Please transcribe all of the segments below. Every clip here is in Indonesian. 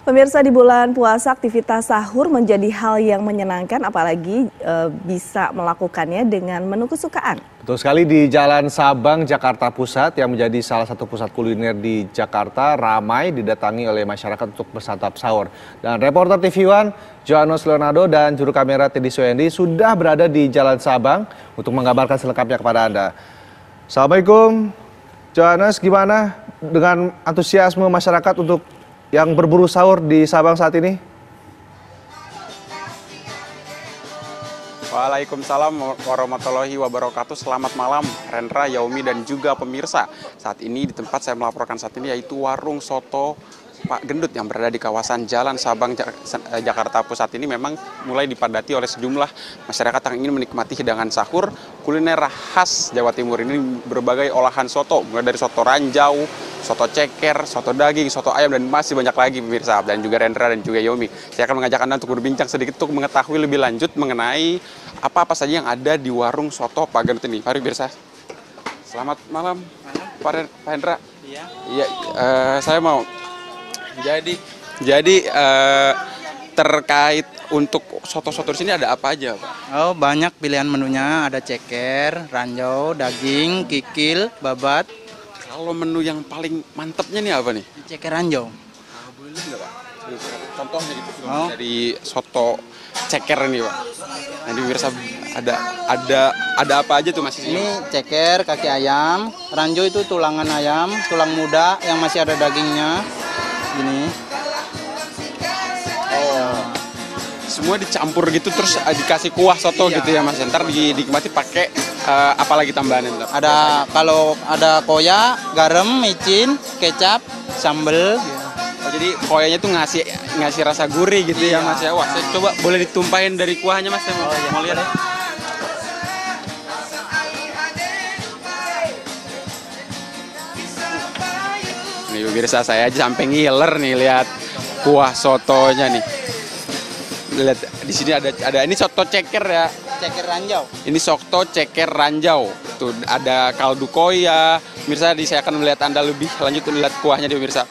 Pemirsa, di bulan puasa aktivitas sahur menjadi hal yang menyenangkan, apalagi bisa melakukannya dengan menu kesukaan. Betul sekali, di Jalan Sabang, Jakarta Pusat yang menjadi salah satu pusat kuliner di Jakarta ramai didatangi oleh masyarakat untuk bersantap sahur. Dan reporter TV One, Johannes Leonardo dan juru kamera Teddy Suendi sudah berada di Jalan Sabang untuk mengabarkan selengkapnya kepada Anda. Assalamualaikum, Johannes, gimana dengan antusiasme masyarakat untuk yang berburu sahur di Sabang saat ini? Waalaikumsalam warahmatullahi wabarakatuh. Selamat malam Rendra, Yaumi dan juga pemirsa. Saat ini di tempat saya melaporkan saat ini yaitu warung soto Pak Gendut yang berada di kawasan Jalan Sabang, Jakarta Pusat ini memang mulai dipadati oleh sejumlah masyarakat yang ingin menikmati hidangan sahur. Kuliner khas Jawa Timur ini berbagai olahan soto, mulai dari soto ranjau, soto ceker, soto daging, soto ayam, dan masih banyak lagi pemirsa. Dan juga Rendra dan juga Yomi, saya akan mengajak Anda untuk berbincang sedikit untuk mengetahui lebih lanjut mengenai apa-apa saja yang ada di warung soto Pak Gendut ini. Mari pemirsa. Selamat malam, Pak Rendra. Iya, saya mau jadi terkait untuk soto-soto di sini ada apa aja, Pak? Oh, banyak pilihan menunya, ada ceker, ranjau, daging, kikil, babat. Kalau menu yang paling mantapnya nih apa nih? Ceker ranjau. Boleh nggak, Pak? Contohnya gitu, dari soto ceker ini, Pak. Nanti pemirsa ada apa aja tuh Mas? Ini ceker, kaki ayam, ranjau itu tulangan ayam, tulang muda yang masih ada dagingnya. Ini. Oh. Semua dicampur gitu terus dikasih kuah soto gitu ya Mas. Ntar dinikmati pakai apa lagi tambahannya ntar? Ada kalau ada koya, garam, micin, kecap, sambel. Oh, jadi koyanya tuh ngasih rasa gurih gitu ya Mas ya. Wah, saya coba boleh ditumpahin dari kuahnya Mas, saya mau lihat. Nih pemirsa, saya aja sampai ngiler nih lihat kuah sotonya nih. Lihat di sini ada ini soto ceker ya. Ceker ranjau. Ini soto ceker ranjau. Tuh ada kaldu koya. Pemirsa, saya akan melihat Anda lebih lanjut lihat kuahnya di pemirsa.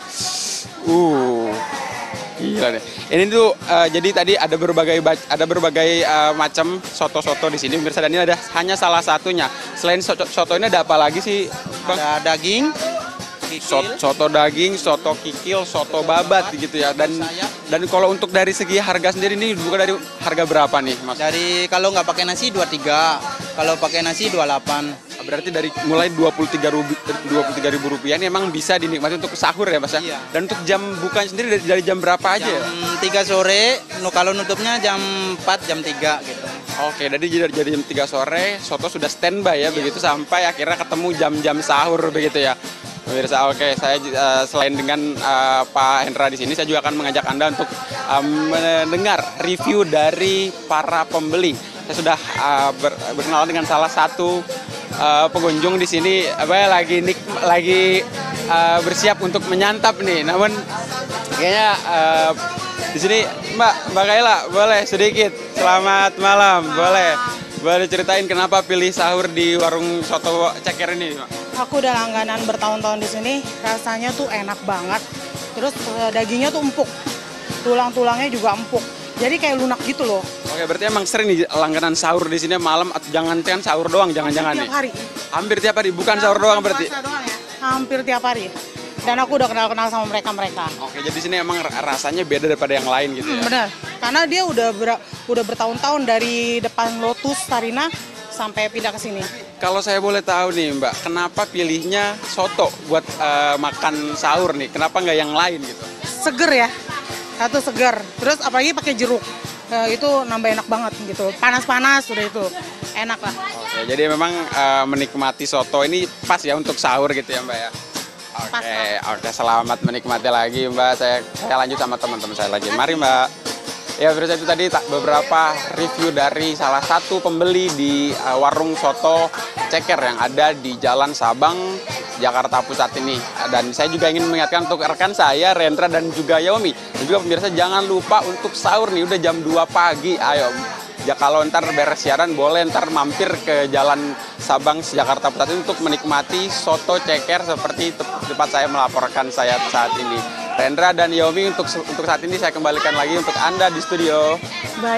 Gila deh. Ini tuh jadi tadi ada berbagai macam soto-soto di sini pemirsa, dan ini ada hanya salah satunya. Selain soto ini ada apa lagi sih, Bang? Ada daging, soto daging, soto kikil, soto babat gitu ya. Dan kalau untuk dari segi harga sendiri ini buka dari harga berapa nih, Mas? Dari kalau nggak pakai nasi 23, kalau pakai nasi 28. Berarti dari mulai Rp23.000 ini emang bisa dinikmati untuk sahur ya Mas ya? Iya. Dan untuk jam bukanya sendiri dari jam berapa aja? Jam 3 sore, kalau nutupnya jam 4, jam 3 gitu. Oke, jadi jam 3 sore soto sudah standby ya, begitu sampai akhirnya ketemu jam-jam sahur begitu ya. Pemirsa, oke, saya selain dengan Pak Hendra di sini, saya juga akan mengajak Anda untuk mendengar review dari para pembeli. Saya sudah berkenalan dengan salah satu pengunjung di sini, lagi bersiap untuk menyantap nih. Namun kayaknya di sini Mbak Kaila, boleh sedikit. Selamat malam, boleh ceritain kenapa pilih sahur di warung soto ceker ini, Mbak? Aku udah langganan bertahun-tahun di sini, rasanya tuh enak banget. Terus dagingnya tuh empuk, tulang-tulangnya juga empuk. Jadi kayak lunak gitu loh. Oke, berarti emang sering nih langganan sahur di sini malam, atau jangan sahur doang, jangan-jangan nih. Tiap hari. Hampir tiap hari, bukan sahur doang berarti. Doang ya? Hampir tiap hari. Dan aku udah kenal sama mereka. Oke, jadi sini emang rasanya beda daripada yang lain gitu ya. Benar. Karena dia udah bertahun-tahun dari depan Lotus Sarina sampai pindah ke sini. Kalau saya boleh tahu nih Mbak, kenapa pilihnya soto buat makan sahur nih? Kenapa nggak yang lain gitu? Seger ya. Satu segar, terus apalagi pakai jeruk, itu nambah enak banget gitu. Panas-panas udah itu, enak lah. Oke, jadi memang menikmati soto ini pas ya untuk sahur gitu ya Mbak ya. Oke, selamat menikmati lagi Mbak. Saya lanjut sama teman-teman saya lagi. Mari Mbak. Ya, berarti itu tadi beberapa review dari salah satu pembeli di warung soto ceker yang ada di Jalan Sabang, Jakarta Pusat ini. Dan saya juga ingin mengingatkan untuk rekan saya, Rendra dan juga Yaomi. Dan juga pemirsa, jangan lupa untuk sahur nih, udah jam 2 pagi. Ayo, ya kalau ntar beres siaran boleh ntar mampir ke Jalan Sabang, Jakarta Pusat ini untuk menikmati soto ceker seperti tempat saya melaporkan saya saat ini. Rendra dan Yaomi, untuk saat ini saya kembalikan lagi untuk Anda di studio. Baik.